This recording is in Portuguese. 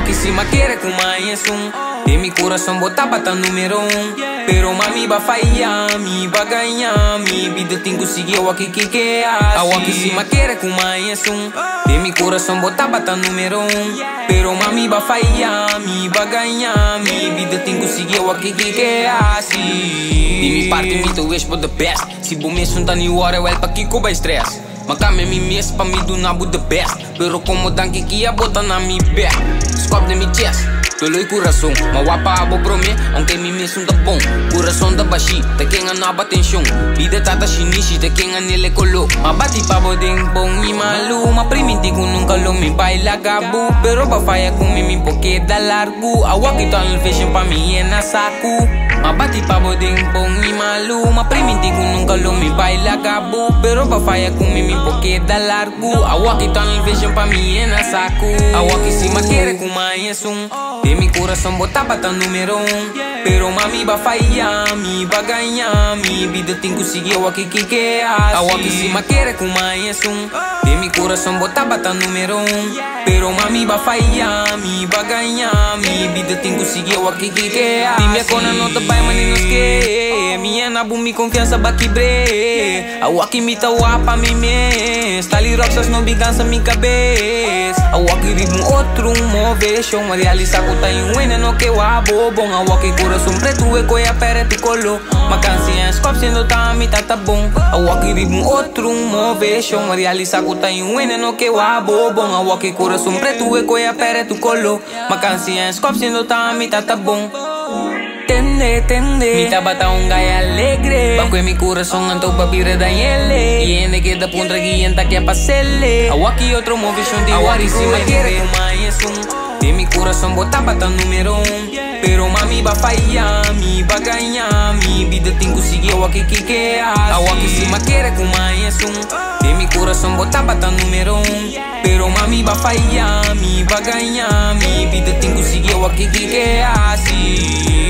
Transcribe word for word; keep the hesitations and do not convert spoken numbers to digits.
Awak si maquere com mais um. De mi coração botava tá número um. Pero mami va fallar, mi va ganhar, mi vida tem que seguir o que que que assim. Awak si maquere com mais um. De mi coração botava tá número um. Pero mami va fallar, mi va ganhar, mi vida tem que seguir o que que que assim. De mi parte mi tu wish for the best. Si bu me sunta ni hora well pa kiko ba stress. Makame mi mes pa mi do na bu the best. Pero como dan que que a bota na mi back. Scope de mi chest. Tuloy coração, mawapa abo brome, aunque mi mes tá bom. Coração da baixi, te quem anaba tensão. Vida tata chinichi, te quem anele colo. Ma bati pa bodeng bom mi malu. Ma primiti ko nunca lo mi baila gabu. Pero ba faya com mi mi porque da largo. Awak ito ang fashion pa mi na saku. Ma bati pa bodeng bom mi malu. Ma primiti ko nunca lo mi baila gabu. Pero ba faya com mi mi porque da largo. Awak ito ang fashion pa mi na saku. Awak si maquere com mais um. De mi coração botava tá número um. Pero mami va fallar, mi va ganhar, mi vida tem que seguir o que que que assim. Awak si maquere com mais um. De mi coração botava tá número um. Pero mami va fallar, mi va ganhar, mi vida tem que seguir o que que que assim. Dime kona no te pai maninos que minha na bumi confiança ba quebre. Awak mi ta wapa mi mes. Tali roxas no bigança mi cabeça. Awak ritmo outro motion, ma realiza ko tayo no que wa bobong. Awak coração preto e coia pere tu colo. Ma canção scope sendo tá mi tata bom. Awak ritmo outro motion, ma realiza ko tayo no que wa bobong. Awak coração preto e coia pere tu colo. Ma canção scope sendo tá mi tata bom. Tende, tende, mi tabata un gai alegre. Baco mi coração anto papire da ele. Yene que da puntra guienta que pasele. Awaki outro movision de wari si maquere com mais um. De mi coração botava tá número um. Pero mami va fallar, mi va ganhar, mi vida tem que seguir o que que que assim. Awak si maquere com mais um. De mi coração botava tá número um. Pero mami va fallar, mi va ganhar, mi vida tem que seguir o que que que assim.